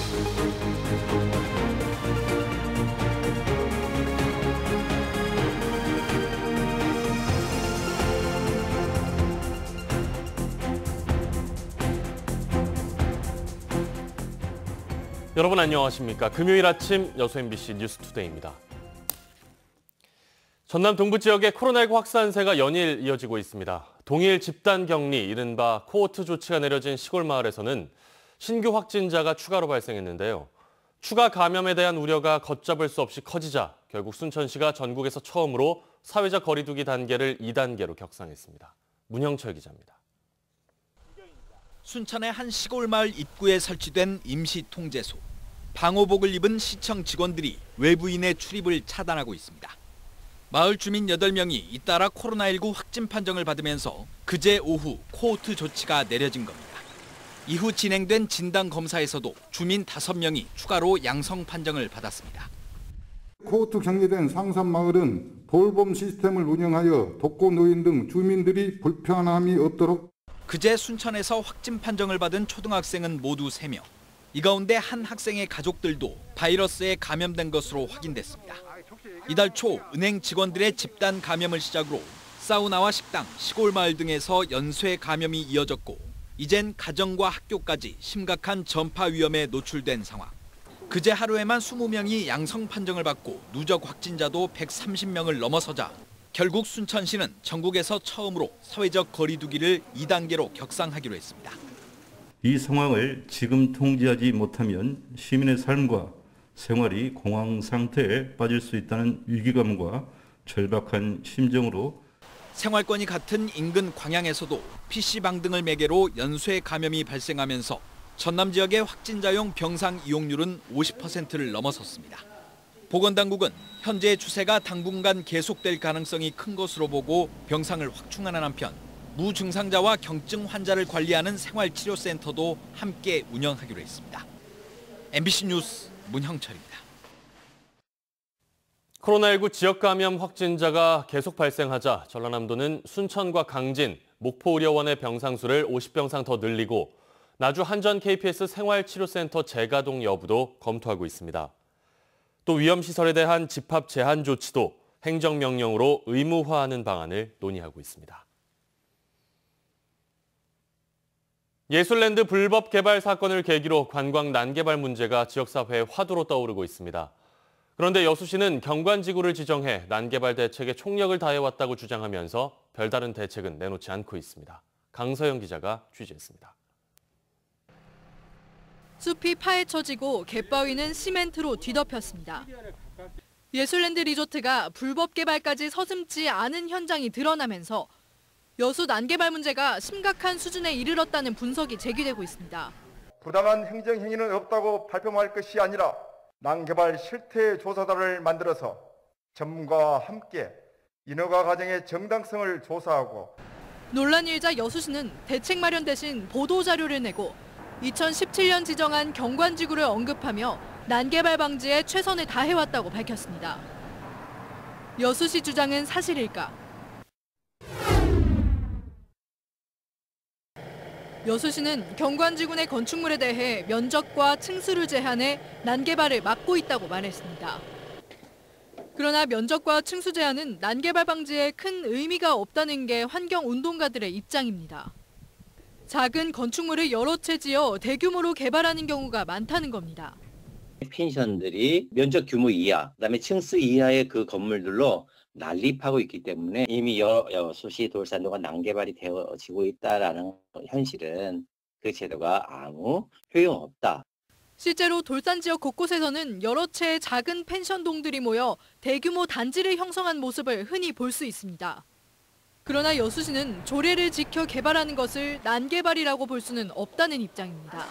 여러분 안녕하십니까? 금요일 아침 여수 MBC 뉴스투데이입니다. 전남 동부 지역의 코로나19 확산세가 연일 이어지고 있습니다. 동일 집단 격리, 이른바 코호트 조치가 내려진 시골 마을에서는 신규 확진자가 추가로 발생했는데요. 추가 감염에 대한 우려가 걷잡을 수 없이 커지자 결국 순천시가 전국에서 처음으로 사회적 거리 두기 단계를 2단계로 격상했습니다. 문형철 기자입니다. 순천의 한 시골 마을 입구에 설치된 임시 통제소. 방호복을 입은 시청 직원들이 외부인의 출입을 차단하고 있습니다. 마을 주민 8명이 잇따라 코로나19 확진 판정을 받으면서 그제 오후 코호트 조치가 내려진 겁니다. 이후 진행된 진단 검사에서도 주민 5명이 추가로 양성 판정을 받았습니다. 코호트 격리된 상산마을은 돌봄 시스템을 운영하여 독거노인 등 주민들이 불편함이 없도록. 그제 순천에서 확진 판정을 받은 초등학생은 모두 3명. 이 가운데 한 학생의 가족들도 바이러스에 감염된 것으로 확인됐습니다. 이달 초 은행 직원들의 집단 감염을 시작으로 사우나와 식당, 시골 마을 등에서 연쇄 감염이 이어졌고 이젠 가정과 학교까지 심각한 전파 위험에 노출된 상황. 그제 하루에만 20명이 양성 판정을 받고 누적 확진자도 130명을 넘어서자 결국 순천시는 전국에서 처음으로 사회적 거리 두기를 2단계로 격상하기로 했습니다. 이 상황을 지금 통제하지 못하면 시민의 삶과 생활이 공황 상태에 빠질 수 있다는 위기감과 절박한 심정으로. 생활권이 같은 인근 광양에서도 PC방 등을 매개로 연쇄 감염이 발생하면서 전남 지역의 확진자용 병상 이용률은 50%를 넘어섰습니다. 보건당국은 현재 추세가 당분간 계속될 가능성이 큰 것으로 보고 병상을 확충하는 한편 무증상자와 경증 환자를 관리하는 생활치료센터도 함께 운영하기로 했습니다. MBC 뉴스 문형철입니다. 코로나19 지역 감염 확진자가 계속 발생하자 전라남도는 순천과 강진, 목포의료원의 병상수를 50병상 더 늘리고 나주 한전 KPS 생활치료센터 재가동 여부도 검토하고 있습니다. 또 위험시설에 대한 집합 제한 조치도 행정명령으로 의무화하는 방안을 논의하고 있습니다. 예술랜드 불법 개발 사건을 계기로 관광 난개발 문제가 지역사회의 화두로 떠오르고 있습니다. 그런데 여수시는 경관지구를 지정해 난개발 대책에 총력을 다해왔다고 주장하면서 별다른 대책은 내놓지 않고 있습니다. 강서영 기자가 취재했습니다. 숲이 파헤쳐지고 갯바위는 시멘트로 뒤덮였습니다. 예술랜드 리조트가 불법 개발까지 서슴지 않은 현장이 드러나면서 여수 난개발 문제가 심각한 수준에 이르렀다는 분석이 제기되고 있습니다. 부당한 행정행위는 없다고 발표할 것이 아니라 난개발 실태조사단을 만들어서 전문가와 함께 인허가 과정의 정당성을 조사하고. 논란이 일자 여수시는 대책 마련 대신 보도자료를 내고 2017년 지정한 경관지구를 언급하며 난개발 방지에 최선을 다해왔다고 밝혔습니다. 여수시 주장은 사실일까? 여수시는 경관지구 내 건축물에 대해 면적과 층수를 제한해 난개발을 막고 있다고 말했습니다. 그러나 면적과 층수 제한은 난개발 방지에 큰 의미가 없다는 게 환경운동가들의 입장입니다. 작은 건축물을 여러 채 지어 대규모로 개발하는 경우가 많다는 겁니다. 펜션들이 면적 규모 이하, 그다음에 층수 이하의 그 건물들로 난립하고 있기 때문에 이미 여수시 돌산도가 난개발이 되어지고 있다는 현실은 그 제도가 아무 효용없다. 실제로 돌산 지역 곳곳에서는 여러 채의 작은 펜션동들이 모여 대규모 단지를 형성한 모습을 흔히 볼 수 있습니다. 그러나 여수시는 조례를 지켜 개발하는 것을 난개발이라고 볼 수는 없다는 입장입니다.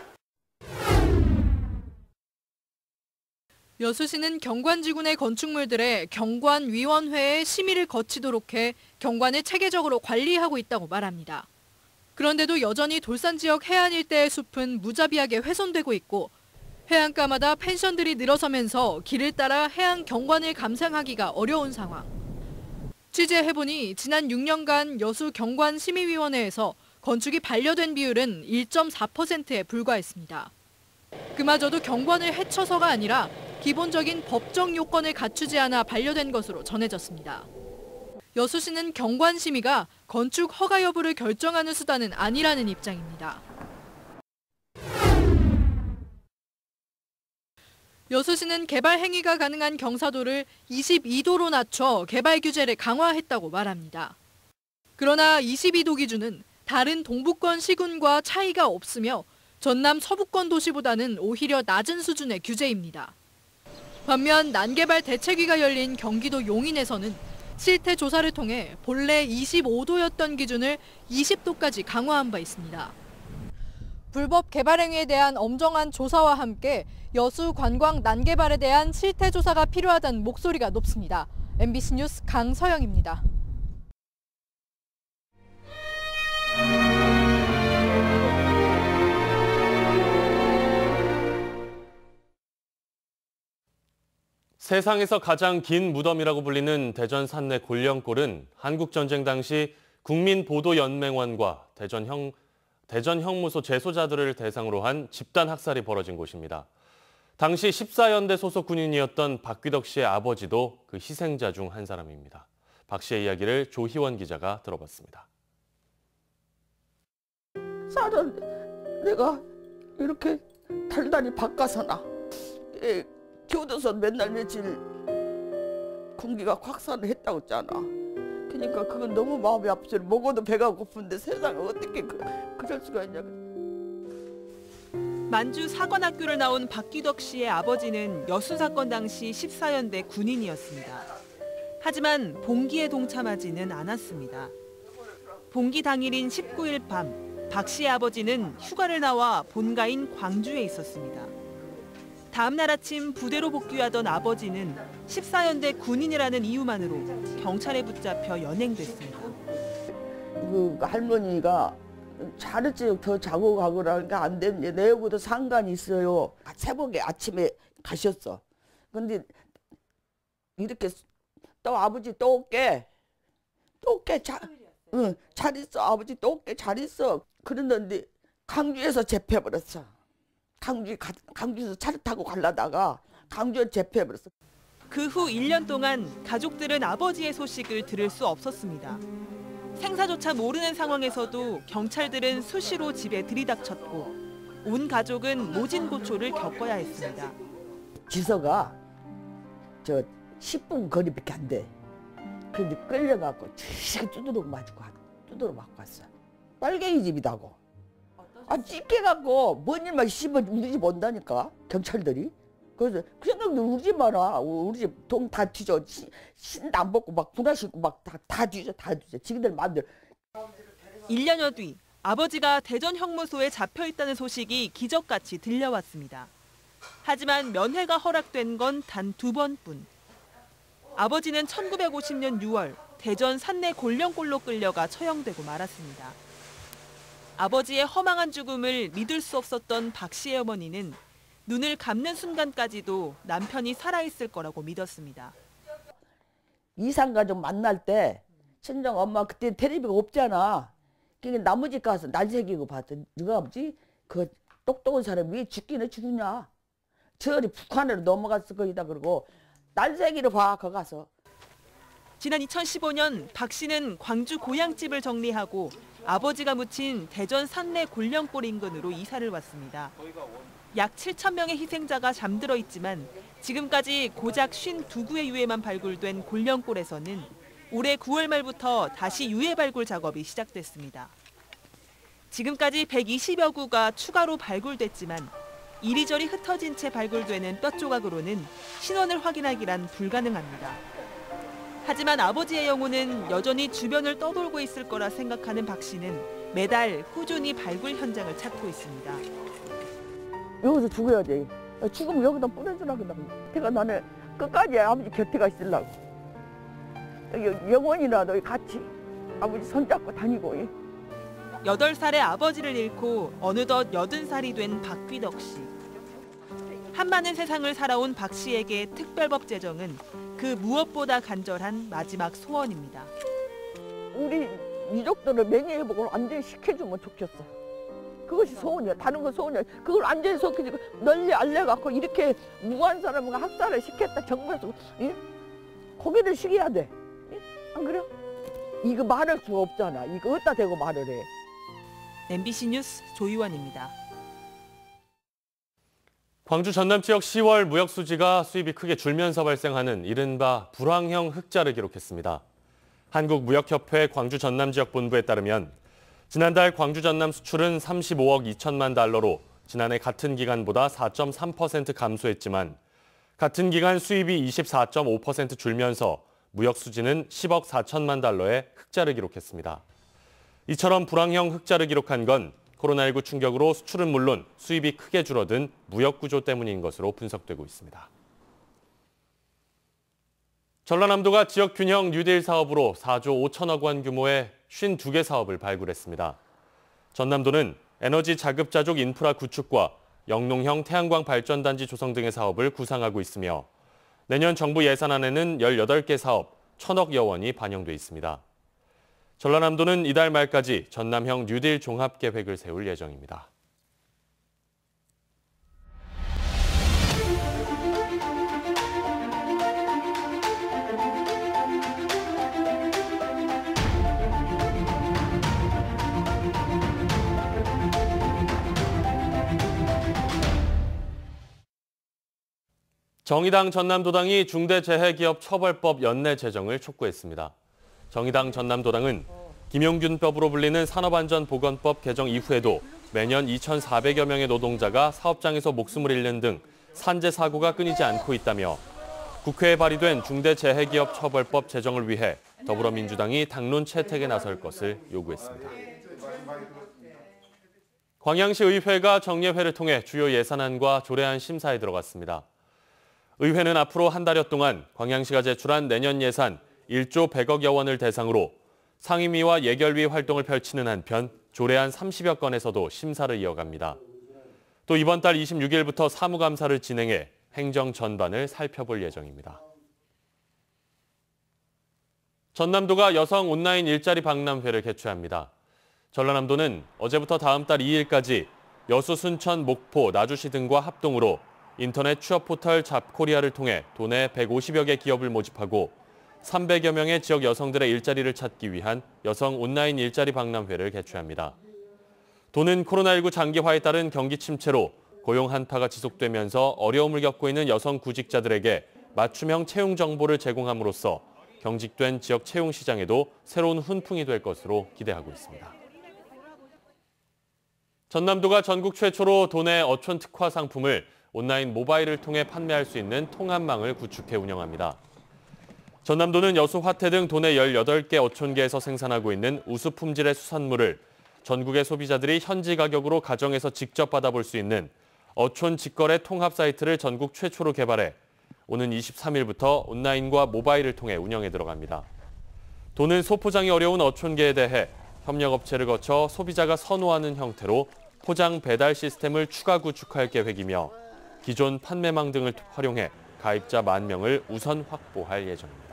여수시는 경관지구 내 건축물들의 경관위원회의 심의를 거치도록 해 경관을 체계적으로 관리하고 있다고 말합니다. 그런데도 여전히 돌산 지역 해안 일대의 숲은 무자비하게 훼손되고 있고 해안가마다 펜션들이 늘어서면서 길을 따라 해안 경관을 감상하기가 어려운 상황. 취재해보니 지난 6년간 여수 경관심의위원회에서 건축이 반려된 비율은 1.4%에 불과했습니다. 그마저도 경관을 해쳐서가 아니라 기본적인 법적 요건을 갖추지 않아 반려된 것으로 전해졌습니다. 여수 씨는 경관 심의가 건축 허가 여부를 결정하는 수단은 아니라는 입장입니다. 여수 씨는 개발 행위가 가능한 경사도를 22도로 낮춰 개발 규제를 강화했다고 말합니다. 그러나 22도 기준은 다른 동부권 시군과 차이가 없으며 전남 서부권 도시보다는 오히려 낮은 수준의 규제입니다. 반면 난개발 대책위가 열린 경기도 용인에서는 실태 조사를 통해 본래 25도였던 기준을 20도까지 강화한 바 있습니다. 불법 개발 행위에 대한 엄정한 조사와 함께 여수 관광 난개발에 대한 실태 조사가 필요하다는 목소리가 높습니다. MBC 뉴스 강서영입니다. 세상에서 가장 긴 무덤이라고 불리는 대전 산내 골령골은 한국전쟁 당시 국민보도연맹원과 대전 형무소 재소자들을 대상으로 한 집단 학살이 벌어진 곳입니다. 당시 14연대 소속 군인이었던 박귀덕 씨의 아버지도 그 희생자 중 한 사람입니다. 박 씨의 이야기를 조희원 기자가 들어봤습니다. 쌀은 내가 이렇게 달달이 바꿔서나 교도소 맨날 며칠 공기가 확산을 했다고 했잖아. 그러니까 그건 너무 마음이 아프죠. 먹어도 배가 고픈데 세상에 어떻게 그럴 수가 있냐. 만주 사관학교를 나온 박귀덕 씨의 아버지는 여수 사건 당시 14연대 군인이었습니다. 하지만 봉기에 동참하지는 않았습니다. 봉기 당일인 19일 밤, 박 씨의 아버지는 휴가를 나와 본가인 광주에 있었습니다. 다음 날 아침 부대로 복귀하던 아버지는 14연대 군인이라는 이유만으로 경찰에 붙잡혀 연행됐습니다. 그 할머니가 잘했지 더 자고 가거라니까 안 되는데 내하고도 상관이 있어요. 새벽에 아침에 가셨어. 근데 이렇게 또 아버지 또 올게 잘 있어 아버지 또 올게 잘 있어. 그랬는데 광주에서 잡혀버렸어. 광주에서 차를 타고 가려다가 광주에 잡혀버렸어. 그 후 1년 동안 가족들은 아버지의 소식을 들을 수 없었습니다. 생사조차 모르는 상황에서도 경찰들은 수시로 집에 들이닥쳤고 온 가족은 모진고초를 겪어야 했습니다. 지서가 10분 거리밖에 안 돼. 그런데 끌려갖고 두드러 맞고 왔어. 빨갱이 집이다고. 찢겨갖고 뭔 일만 씹어 우리 집 온다니까 경찰들이. 그래서 그 생각도 우리 집 마라. 우리 집 돈 다 뒤져. 신도 안 벗고 막 분화시고 막 다 뒤져. 지금들 마음대로. 1년여 뒤 아버지가 대전 형무소에 잡혀있다는 소식이 기적같이 들려왔습니다. 하지만 면회가 허락된 건 단 2번뿐. 아버지는 1950년 6월 대전 산내 골령골로 끌려가 처형되고 말았습니다. 아버지의 허망한 죽음을 믿을 수 없었던 박 씨의 어머니는 눈을 감는 순간까지도 남편이 살아있을 거라고 믿었습니다. 이산가족 만날 때 친정 엄마 그때 텔레비가 없잖아. 그러니까 나머지 가서 날 새기고 봤어. 누가 아버지 그 똑똑한 사람이 왜 죽기는 죽냐. 저리 북한으로 넘어갔을 거이다 그러고 날 새기를 봐 거 가서. 지난 2015년 박 씨는 광주 고향집을 정리하고 아버지가 묻힌 대전 산내 골령골 인근으로 이사를 왔습니다. 약 7,000명의 희생자가 잠들어 있지만 지금까지 고작 52구의 유해만 발굴된 골령골에서는 올해 9월 말부터 다시 유해 발굴 작업이 시작됐습니다. 지금까지 120여 구가 추가로 발굴됐지만 이리저리 흩어진 채 발굴되는 뼈 조각으로는 신원을 확인하기란 불가능합니다. 하지만 아버지의 영혼은 여전히 주변을 떠돌고 있을 거라 생각하는 박 씨는 매달 꾸준히 발굴 현장을 찾고 있습니다. 여기서 죽어야 돼. 죽으면 여기다 뿌려주라고. 내가 나는 끝까지 아버지 곁에가 있으려고. 영원이라도 같이 아버지 손잡고 다니고. 8살의 아버지를 잃고 어느덧 80살이 된 박귀덕 씨. 한많은 세상을 살아온 박 씨에게 특별법 제정은 그 무엇보다 간절한 마지막 소원입니다. 우리 유족들을 명예회복을 완전히 시켜주면 좋겠어. 그것이 소원이야. 다른 건 소원이야. 그걸 앉아서 널리 알려갖고 이렇게 무고한 사람을 학살을 시켰다. 정부에서 고개를 숙여야 돼. 안 그래? 이거 말할 수가 없잖아. 이거 어디다 대고 말을 해. MBC 뉴스 조희원입니다. 광주 전남 지역 10월 무역 수지가 수입이 크게 줄면서 발생하는 이른바 불황형 흑자를 기록했습니다. 한국무역협회 광주 전남 지역 본부에 따르면 지난달 광주 전남 수출은 35억 2천만 달러로 지난해 같은 기간보다 4.3% 감소했지만 같은 기간 수입이 24.5% 줄면서 무역 수지는 10억 4천만 달러의 흑자를 기록했습니다. 이처럼 불황형 흑자를 기록한 건 코로나19 충격으로 수출은 물론 수입이 크게 줄어든 무역 구조 때문인 것으로 분석되고 있습니다. 전라남도가 지역균형 뉴딜 사업으로 4조 5천억 원 규모의 52개 사업을 발굴했습니다. 전남도는 에너지 자급자족 인프라 구축과 영농형 태양광 발전단지 조성 등의 사업을 구상하고 있으며 내년 정부 예산안에는 18개 사업 1,000억여 원이 반영돼 있습니다. 전라남도는 이달 말까지 전남형 뉴딜 종합계획을 세울 예정입니다. 정의당 전남도당이 중대재해기업처벌법 연내 제정을 촉구했습니다. 정의당 전남도당은 김용균법으로 불리는 산업안전보건법 개정 이후에도 매년 2,400여 명의 노동자가 사업장에서 목숨을 잃는 등 산재 사고가 끊이지 않고 있다며 국회에 발의된 중대재해기업처벌법 제정을 위해 더불어민주당이 당론 채택에 나설 것을 요구했습니다. 광양시 의회가 정례회를 통해 주요 예산안과 조례안 심사에 들어갔습니다. 의회는 앞으로 한 달여 동안 광양시가 제출한 내년 예산 1조 100억여 원을 대상으로 상임위와 예결위 활동을 펼치는 한편 조례안 30여 건에서도 심사를 이어갑니다. 또 이번 달 26일부터 사무감사를 진행해 행정 전반을 살펴볼 예정입니다. 전남도가 여성 온라인 일자리 박람회를 개최합니다. 전라남도는 어제부터 다음 달 2일까지 여수, 순천, 목포, 나주시 등과 합동으로 인터넷 취업 포털 잡코리아를 통해 도내 150여 개 기업을 모집하고 300여 명의 지역 여성들의 일자리를 찾기 위한 여성 온라인 일자리 박람회를 개최합니다. 도는 코로나19 장기화에 따른 경기 침체로 고용 한파가 지속되면서 어려움을 겪고 있는 여성 구직자들에게 맞춤형 채용 정보를 제공함으로써 경직된 지역 채용 시장에도 새로운 훈풍이 될 것으로 기대하고 있습니다. 전남도가 전국 최초로 도내 어촌 특화 상품을 온라인 모바일을 통해 판매할 수 있는 통합망을 구축해 운영합니다. 전남도는 여수, 화태 등 도내 18개 어촌계에서 생산하고 있는 우수 품질의 수산물을 전국의 소비자들이 현지 가격으로 가정에서 직접 받아볼 수 있는 어촌 직거래 통합 사이트를 전국 최초로 개발해 오는 23일부터 온라인과 모바일을 통해 운영에 들어갑니다. 도는 소포장이 어려운 어촌계에 대해 협력업체를 거쳐 소비자가 선호하는 형태로 포장 배달 시스템을 추가 구축할 계획이며 기존 판매망 등을 활용해 가입자 10,000명을 우선 확보할 예정입니다.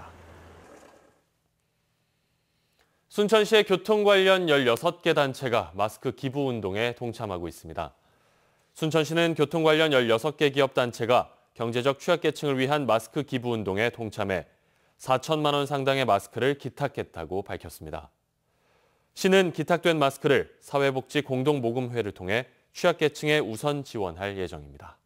순천시의 교통 관련 16개 단체가 마스크 기부 운동에 동참하고 있습니다. 순천시는 교통 관련 16개 기업 단체가 경제적 취약계층을 위한 마스크 기부 운동에 동참해 4천만 원 상당의 마스크를 기탁했다고 밝혔습니다. 시는 기탁된 마스크를 사회복지 공동모금회를 통해 취약계층에 우선 지원할 예정입니다.